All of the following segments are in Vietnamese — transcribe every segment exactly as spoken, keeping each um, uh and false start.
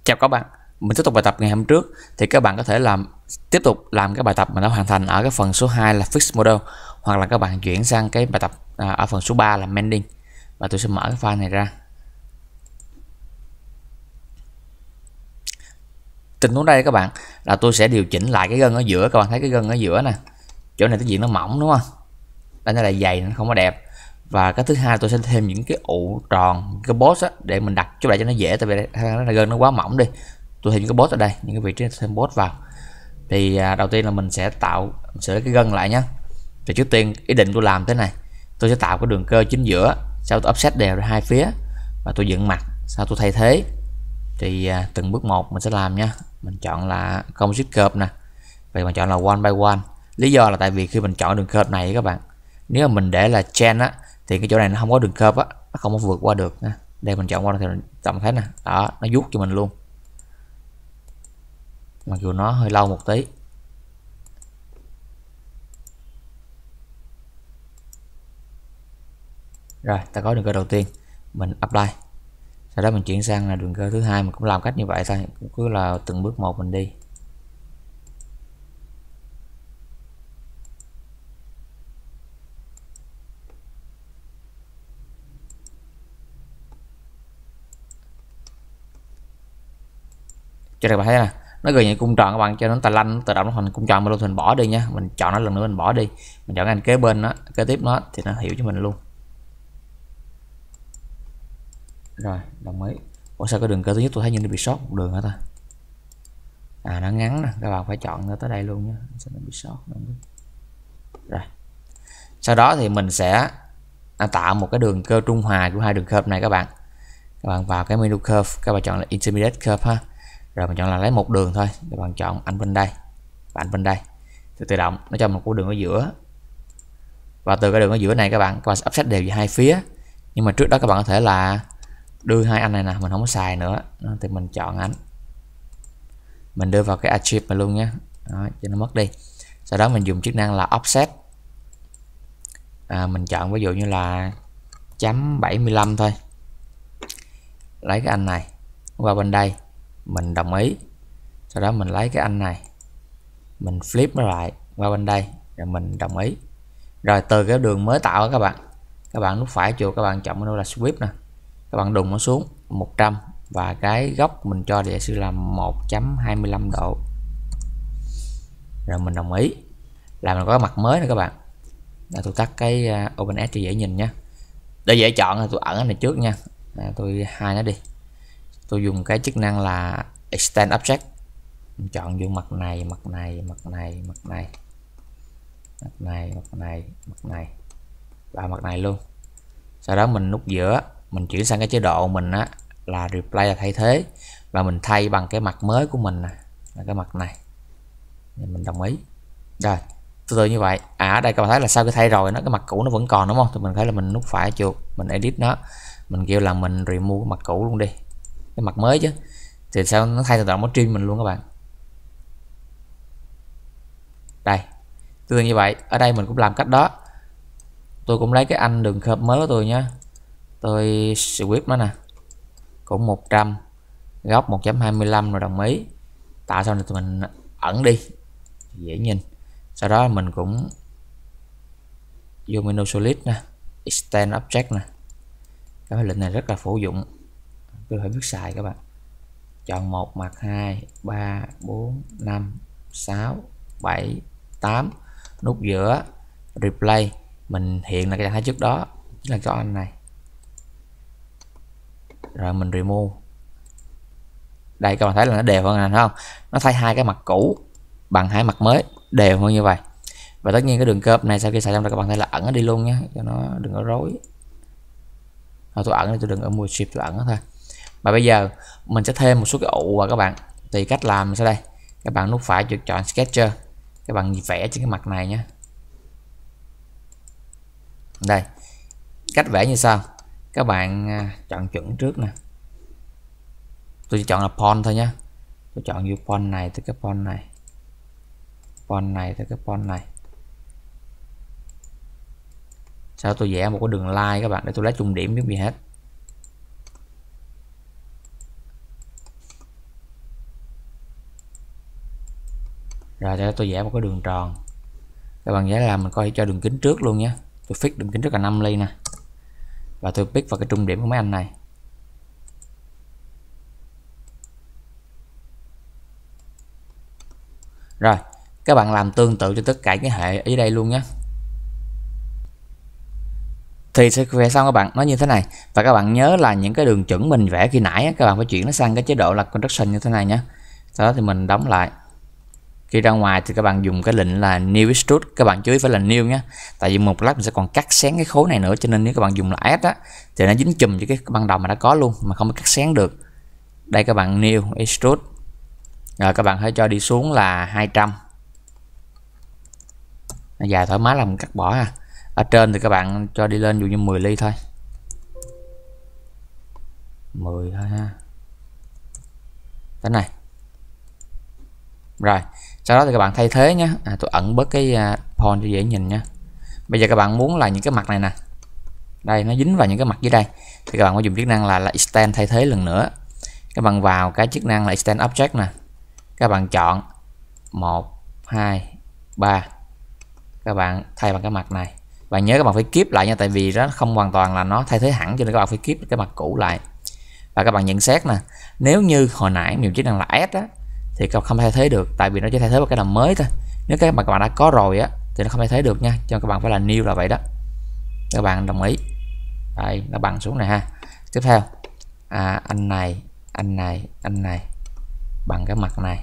Chào các bạn, mình tiếp tục bài tập ngày hôm trước. Thì các bạn có thể làm tiếp tục làm cái bài tập mà đã hoàn thành ở cái phần số hai là fix model, hoặc là các bạn chuyển sang cái bài tập à, ở phần số ba là mending. Và tôi sẽ mở cái file này ra. Tình huống đây các bạn là tôi sẽ điều chỉnh lại cái gân ở giữa. Các bạn thấy cái gân ở giữa nè, chỗ này cái diện nó mỏng đúng không, đây nó là dày, nó không có đẹp. Và cái thứ hai tôi sẽ thêm những cái ụ tròn, cái boss á, để mình đặt chỗ lại cho nó dễ, tại vì nó là gân nó quá mỏng đi. Tôi thêm những cái boss ở đây, những cái vị trí thêm boss vào. Thì à, đầu tiên là mình sẽ tạo sửa cái gân lại nhé. Thì trước tiên ý định tôi làm thế này, tôi sẽ tạo cái đường cơ chính giữa, sau tôi offset đều ra hai phía và tôi dựng mặt, sau tôi thay thế. Thì à, từng bước một mình sẽ làm nha. Mình chọn là composite curve nè, vậy mình chọn là one by one. Lý do là tại vì khi mình chọn đường curve này các bạn, nếu mà mình để là chain á thì cái chỗ này nó không có đường curve á, nó không có vượt qua được nha. Đây mình chọn qua thì mình chọn thấy nè, đó nó vuốt cho mình luôn, mặc dù nó hơi lâu một tí. Rồi ta có đường cơ đầu tiên, mình apply, sau đó mình chuyển sang là đường cơ thứ hai. Mình cũng làm cách như vậy thôi, cũng cứ là từng bước một mình đi. Cho các bạn thấy nè, nó gần như cung tròn các bạn, cho nó tà lanh nó tự động nó thành cung tròn mà luôn. Thì mình bỏ đi nha, mình chọn nó lần nữa mình bỏ đi, mình chọn anh kế bên nó, kế tiếp nó thì nó hiểu cho mình luôn. Rồi đồng ý. Ủa sao cái đường cơ thứ nhất tôi thấy như nó bị sót một đường hả ta? À nó ngắn nè, các bạn phải chọn tới đây luôn nhé, sao nó bị sót. Rồi sau đó thì mình sẽ tạo một cái đường cơ trung hòa của hai đường curve này các bạn. Các bạn vào cái menu curve, các bạn chọn là intermediate curve ha. Rồi mình chọn là lấy một đường thôi, các bạn chọn anh bên đây và anh bên đây, thì tự động nó cho một cái đường ở giữa. Và từ cái đường ở giữa này các bạn các bạn sẽ offset đều về hai phía. Nhưng mà trước đó các bạn có thể là đưa hai anh này nè, mình không có xài nữa thì mình chọn anh, mình đưa vào cái archive này luôn nhé, đó, cho nó mất đi. Sau đó mình dùng chức năng là offset, à, mình chọn ví dụ như là chấm bảy mươi lăm thôi, lấy cái anh này qua bên đây, mình đồng ý. Sau đó mình lấy cái anh này, mình flip nó lại qua bên đây, rồi mình đồng ý. Rồi từ cái đường mới tạo các bạn, các bạn nút phải chuột, các bạn chọn menu là sweep nè, các bạn đùng nó xuống một trăm và cái góc mình cho để sự là một chấm hai mươi lăm độ, rồi mình đồng ý. Là mình có cái mặt mới nữa các bạn. Là tôi tắt cái uh, Open Edge cho dễ nhìn nha, để dễ chọn. Thì tôi ẩn cái này trước nha, à, tôi hai nó đi. Tôi dùng cái chức năng là Extend Object, mình chọn vô mặt này, mặt này, mặt này, mặt này, mặt này, mặt này, mặt này và mặt này luôn. Sau đó mình nút giữa, mình chuyển sang cái chế độ mình á là Replay là thay thế, và mình thay bằng cái mặt mới của mình nè, là cái mặt này, mình đồng ý. Rồi từ từ như vậy. À ở đây các bạn thấy là sau khi thay rồi nó cái mặt cũ nó vẫn còn đúng không, thì mình thấy là mình nút phải chuột, mình edit nó, mình kêu là mình remove cái mặt cũ luôn đi, cái mặt mới chứ. Thì sao nó thay tự động nó trim mình luôn các bạn. Đây tương tự như vậy. Ở đây mình cũng làm cách đó, tôi cũng lấy cái anh đường curve mới của tôi nhé, tôi sweep nó nè, cũng một trăm, góc một chấm hai mươi lăm, rồi đồng ý. Tạo xong rồi tụi mình ẩn đi dễ nhìn. Sau đó mình cũng vô menu solid nè, extend object nè, cái lệnh này rất là phổ dụng, tôi phải biết xài các bạn. Chọn một mặt, hai, ba, bốn, năm, sáu, bảy, tám, nút giữa replay, mình hiện là cái trạng thái trước đó chính là cho anh này, rồi mình remove. Đây các bạn thấy là nó đều hơn này không, nó thay hai cái mặt cũ bằng hai mặt mới đều hơn như vậy. Và tất nhiên cái đường curve này sau khi xài xong rồi các bạn thấy là ẩn nó đi luôn nhé, cho nó đừng có rối. Thôi tôi ẩn, tôi đừng ở mùi shift, tôi ẩn nó thôi. Và bây giờ mình sẽ thêm một số cái ụ vào các bạn. Thì cách làm sau đây, các bạn nút phải chuột chọn sketcher, các bạn vẽ trên cái mặt này nhé. Đây cách vẽ như sau, các bạn chọn chuẩn trước nè, tôi chỉ chọn là point thôi nhé. Tôi chọn view point này tới cái point này, point này tới cái point này. Sau tôi vẽ một cái đường line các bạn, để tôi lấy trung điểm biết gì hết. Rồi cho tôi vẽ một cái đường tròn. Các bạn vẽ là mình coi cho đường kính trước luôn nhé. Tôi fix đường kính trước là năm ly nè. Và tôi pick vào cái trung điểm của mấy anh này. Rồi, các bạn làm tương tự cho tất cả cái hệ ở đây luôn nhé. Thì sẽ vẽ xong các bạn nó như thế này. Và các bạn nhớ là những cái đường chuẩn mình vẽ khi nãy các bạn phải chuyển nó sang cái chế độ là construction như thế này nhé. Sau đó thì mình đóng lại. Khi ra ngoài thì các bạn dùng cái lệnh là new extrude, các bạn chú ý phải là new nhé. Tại vì một lát mình sẽ còn cắt xén cái khối này nữa, cho nên nếu các bạn dùng là add á thì nó dính chùm với cái ban đầu mà đã có luôn mà không có cắt xén được. Đây các bạn new extrude. Rồi các bạn hãy cho đi xuống là hai trăm. Nó dài thoải mái là mình cắt bỏ ha. Ở trên thì các bạn cho đi lên dụ như mười ly thôi. mười thôi ha. Thế này. Rồi, sau đó thì các bạn thay thế nhé. À, tôi ẩn bớt cái uh, point cho dễ nhìn nha. Bây giờ các bạn muốn là những cái mặt này nè. Đây nó dính vào những cái mặt dưới đây. Thì các bạn có dùng chức năng là, là extend thay thế lần nữa. Các bạn vào cái chức năng là extend object nè. Các bạn chọn một, hai, ba. Các bạn thay bằng cái mặt này. Và nhớ các bạn phải keep lại nha, tại vì nó không hoàn toàn là nó thay thế hẳn, cho nên các bạn phải keep cái mặt cũ lại. Và các bạn nhận xét nè, nếu như hồi nãy mình chức năng là add á thì các bạn không thay thế được, tại vì nó chỉ thay thế một cái làm mới thôi. Nếu cái mà các bạn đã có rồi á thì nó không thay thế được nha, cho nên các bạn phải là new là vậy đó. Các bạn đồng ý. Đây, nó bằng xuống này ha. Tiếp theo à, anh này, anh này, anh này bằng cái mặt này.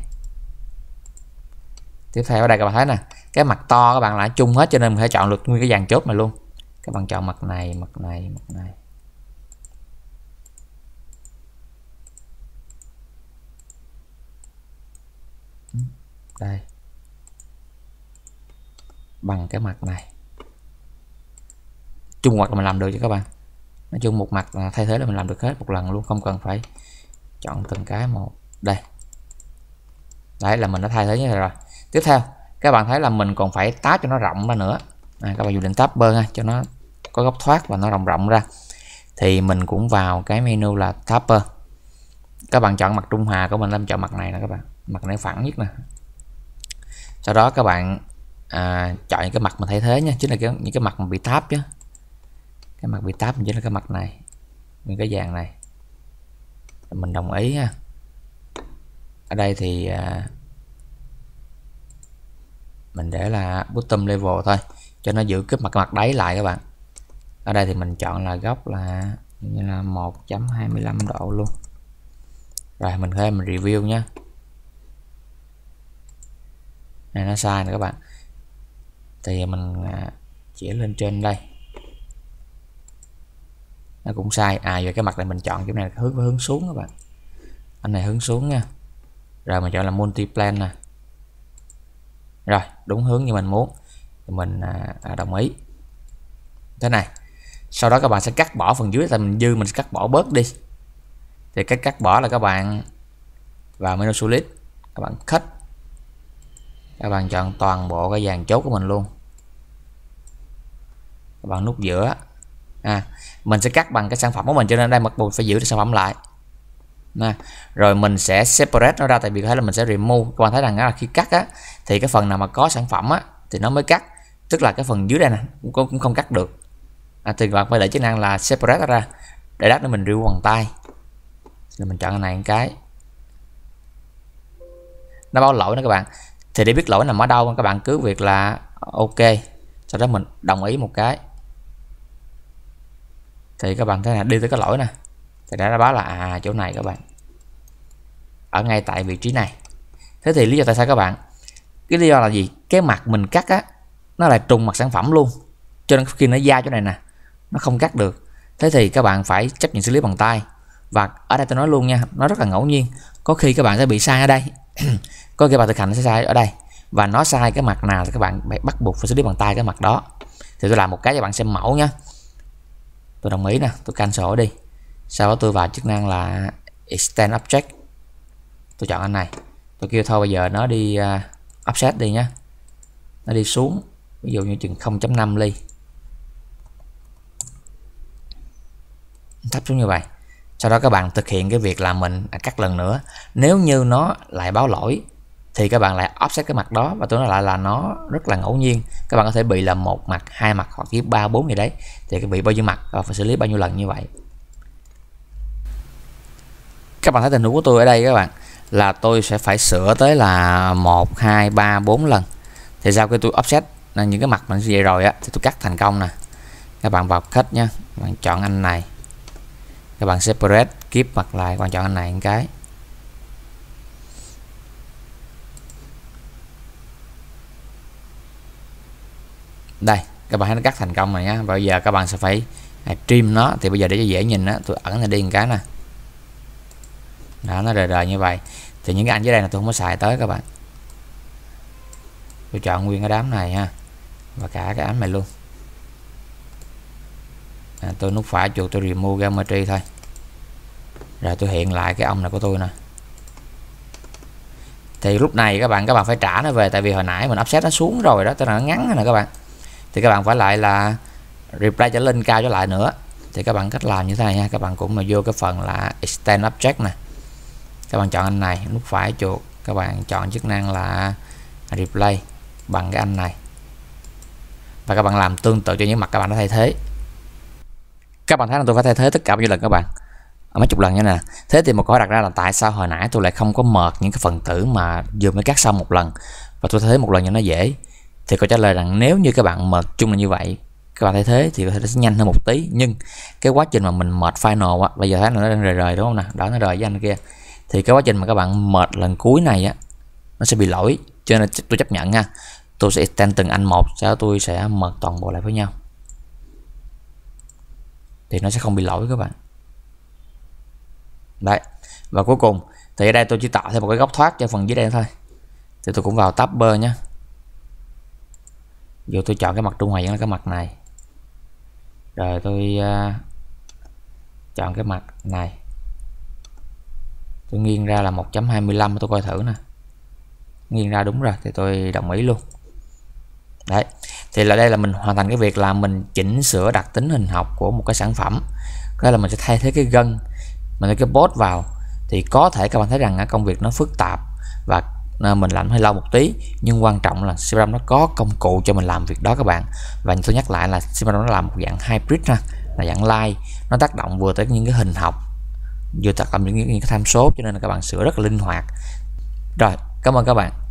Tiếp theo ở đây các bạn thấy nè, cái mặt to các bạn lại chung hết, cho nên mình phải chọn được nguyên cái dàn chốt này luôn. Các bạn chọn mặt này, mặt này, mặt này. Đây. Bằng cái mặt này. Chung mặt là mình làm được cho các bạn. Nói chung một mặt là thay thế là mình làm được hết một lần luôn, không cần phải chọn từng cái một. Đây. Đấy là mình đã thay thế như thế rồi. Tiếp theo các bạn thấy là mình còn phải táp cho nó rộng ra nữa. À, các bạn dùng định tab bơ ha, cho nó có góc thoát và nó rộng rộng ra. Thì mình cũng vào cái menu là tapper. Các bạn chọn mặt trung hòa của mình, làm chọn mặt này nè các bạn, mặt này phẳng nhất nè. Sau đó các bạn à, chọn những cái mặt mà thay thế nha, chính là cái, những cái mặt mà bị táp chứ. Cái mặt bị táp chính là cái mặt này, những cái dàn này. Mình đồng ý ha. Ở đây thì à, mình để là bottom level thôi, cho nó giữ cái mặt mặt đáy lại các bạn. Ở đây thì mình chọn là góc là như là một chấm hai mươi lăm độ luôn. Rồi mình thêm mình review nhé. Này nó sai nè các bạn. Thì mình chỉ lên trên đây. Nó cũng sai. À giờ cái mặt này mình chọn cái này hướng hướng xuống các bạn. Anh này hướng xuống nha. Rồi mình chọn là multiplan nè. Rồi đúng hướng như mình muốn. Thì mình à, đồng ý. Thế này. Sau đó các bạn sẽ cắt bỏ phần dưới, thì mình dư mình sẽ cắt bỏ bớt đi. Thì cách cắt bỏ là các bạn vào menu solid, các bạn cut, các bạn chọn toàn bộ cái dàn chốt của mình luôn, các bạn nút giữa. À, mình sẽ cắt bằng cái sản phẩm của mình, cho nên đây bắt buộc phải giữ được sản phẩm lại. Nè, rồi mình sẽ separate nó ra, tại vì có thể là mình sẽ remove. Các bạn thấy rằng là khi cắt á thì cái phần nào mà có sản phẩm á thì nó mới cắt, tức là cái phần dưới đây nè cũng cũng không cắt được. À, thì các bạn phải để chức năng là separate nó ra để đắt nữa mình review bằng tay. Thì mình chọn cái này một cái, nó báo lỗi đó các bạn. Thì để biết lỗi nằm ở đâu các bạn cứ việc là ok, sau đó mình đồng ý một cái, thì các bạn thấy là đi tới cái lỗi nè, thì đã báo là à chỗ này các bạn, ở ngay tại vị trí này. Thế thì lý do tại sao các bạn, cái lý do là gì, cái mặt mình cắt á nó lại trùng mặt sản phẩm luôn, cho nên khi nó ra chỗ này nè nó không cắt được. Thế thì các bạn phải chấp nhận xử lý bằng tay. Và ở đây tôi nói luôn nha, nó rất là ngẫu nhiên, có khi các bạn sẽ bị sai ở đây có khi bạn thực hành sẽ sai ở đây, và nó sai cái mặt nào thì các bạn bắt buộc phải xử lý bằng tay cái mặt đó. Thì tôi làm một cái cho bạn xem mẫu nhé. Tôi đồng ý nè, tôi cancel đi. Sau đó tôi vào chức năng là extend object, tôi chọn anh này, tôi kêu thôi bây giờ nó đi uh, offset đi nhé, nó đi xuống ví dụ như chừng không chấm năm ly, thấp xuống như vậy. Sau đó các bạn thực hiện cái việc là mình cắt lần nữa. Nếu như nó lại báo lỗi thì các bạn lại offset cái mặt đó, và tôi nói lại là nó rất là ngẫu nhiên. Các bạn có thể bị là một mặt, hai mặt hoặc chỉ ba bốn gì đấy, thì cái bị bao nhiêu mặt và phải xử lý bao nhiêu lần như vậy. Các bạn thấy tình huống của tôi ở đây các bạn là tôi sẽ phải sửa tới là một hai ba bốn lần. Thì sau khi tôi offset những cái mặt mình như vậy rồi á, thì tôi cắt thành công nè. Các bạn vào cut nha, các bạn chọn anh này, các bạn separate, keep mặt lại, các bạn chọn anh này một cái. Đây, các bạn thấy nó cắt thành công rồi nhá. Bây giờ các bạn sẽ phải trim nó. Thì bây giờ để cho dễ nhìn á, tôi ẩn nó đi một cái nè. Đó, nó rời rời như vậy. Thì những cái ảnh dưới đây là tôi không có xài tới các bạn. Tôi chọn nguyên cái đám này ha, và cả cái ảnh này luôn. À, tôi nút phải chuột, tôi remove geometry thôi. Rồi tôi hiện lại cái ông này của tôi nè. Thì lúc này các bạn các bạn phải trả nó về, tại vì hồi nãy mình offset nó xuống rồi đó, tức là nó ngắn nè các bạn. Thì các bạn phải lại là replay trở lên cao trở lại nữa. Thì các bạn cách làm như thế này nha. Các bạn cũng mà vô cái phần là extend object nè, các bạn chọn anh này, nút phải chuột, các bạn chọn chức năng là replay bằng cái anh này, và các bạn làm tương tự cho những mặt các bạn đã thay thế. Các bạn thấy là tôi phải thay thế tất cả bao nhiêu lần các bạn? Ở mấy chục lần như nè. Thế thì một câu hỏi đặt ra là tại sao hồi nãy tôi lại không có merge những cái phần tử mà vừa mới cắt xong một lần, và tôi thay thế một lần cho nó dễ? Thì câu trả lời rằng nếu như các bạn merge chung là như vậy, các bạn thay thế thì có thể sẽ nhanh hơn một tí, nhưng cái quá trình mà mình merge final á, bây giờ thấy là nó đang rời rời đúng không nè, đó nó rời với anh kia, thì cái quá trình mà các bạn merge lần cuối này á, nó sẽ bị lỗi, cho nên tôi chấp nhận nha. Tôi sẽ extend từng anh một, sau đó tôi sẽ merge toàn bộ lại với nhau, thì nó sẽ không bị lỗi các bạn. Đấy, và cuối cùng thì ở đây tôi chỉ tạo thêm một cái góc thoát cho phần dưới đây thôi. Thì tôi cũng vào tab bơ nhé. Giờ tôi chọn cái mặt trung hòa vẫn là cái mặt này, rồi tôi uh, chọn cái mặt này, tôi nghiêng ra là một chấm hai mươi lăm, tôi coi thử nè, nghiêng ra đúng rồi thì tôi đồng ý luôn. Đấy, thì là đây là mình hoàn thành cái việc là mình chỉnh sửa đặc tính hình học của một cái sản phẩm. Đó là mình sẽ thay thế cái gân, mình lấy cái bot vào. Thì có thể các bạn thấy rằng công việc nó phức tạp và mình làm hơi lâu một tí, nhưng quan trọng là Cbram nó có công cụ cho mình làm việc đó các bạn. Và tôi nhắc lại là Cbram nó làm một dạng hybrid ha, là dạng line, nó tác động vừa tới những cái hình học, vừa tác động những, những cái tham số, cho nên là các bạn sửa rất là linh hoạt. Rồi, cảm ơn các bạn.